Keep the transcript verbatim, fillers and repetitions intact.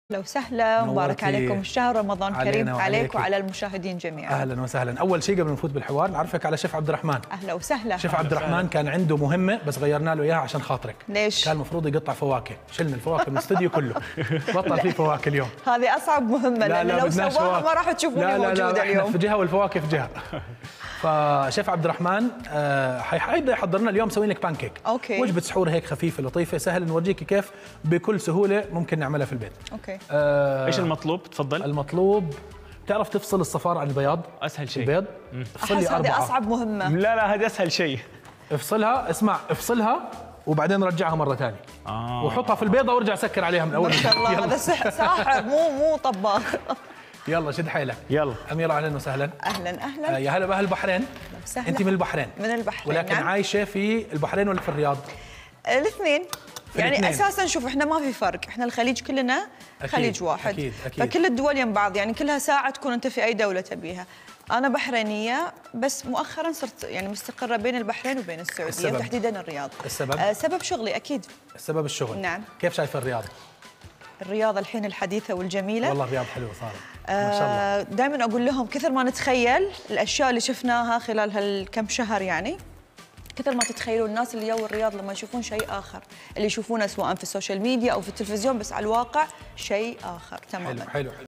اهلا وسهلا، مبارك عليكم الشهر، رمضان كريم عليك وعلى المشاهدين جميعا. اهلا وسهلا. اول شيء قبل ما نفوت بالحوار نعرفك على شيف عبد الرحمن. اهلا وسهلا. شيف عبد الرحمن كان عنده مهمه بس غيرنا له اياها عشان خاطرك. ليش؟ كان المفروض يقطع فواكه، شلنا الفواكه من الاستوديو كله. بطل فيه فواكه اليوم. هذه اصعب مهمه لانه لو سواها ما راح تشوفوني موجوده لا اليوم. في جهه والفواكه في جهه. فشيف عبد الرحمن آه حيبدا يحضر لنا اليوم مسوي لك بانكيك. اوكي. وجبه سحور هيك خفيفه لطيفه سهل نورجيك كيف بكل سهوله ممكن نعملها في البيت. اوكي. آه ايش المطلوب؟ تفضل. المطلوب تعرف تفصل الصفار عن البياض. اسهل شيء. البيض افصل لي اربعه. هذه اصعب مهمه. لا لا هذه اسهل شيء. افصلها، اسمع افصلها وبعدين رجعها مره ثانيه. آه. وحطها في البيضه وارجع سكر عليها من اول. ما شاء الله هذا ساحر مو مو طباخ. يلا شد حيلك. يلا أميرة اهلا وسهلا. اهلا اهلا. آه يا هلا باهل البحرين. وسهلا. انت من البحرين. من البحرين ولكن نعم. عايشه في البحرين ولا في الرياض؟ الاثنين يعني الاثنين. اساسا شوف احنا ما في فرق، احنا الخليج كلنا أكيد. خليج واحد. أكيد. أكيد. فكل الدول يم بعض، يعني كلها ساعه تكون انت في اي دوله تبيها. انا بحرينيه بس مؤخرا صرت يعني مستقره بين البحرين وبين السعوديه السبب. وتحديدا الرياض. السبب؟ آه سبب شغلي اكيد. السبب الشغل. نعم. كيف شايفه الرياض؟ الرياض الحين الحديثه والجميله. والله الرياض حلوه صارت. ما شاء الله. دائما اقول لهم كثر ما نتخيل الاشياء اللي شفناها خلال هالكم شهر، يعني كثر ما تتخيلوا الناس اللي جو الرياض لما يشوفون شيء اخر، اللي يشوفونه سواء في السوشيال ميديا او في التلفزيون، بس على الواقع شيء اخر تماما. حلو حلو.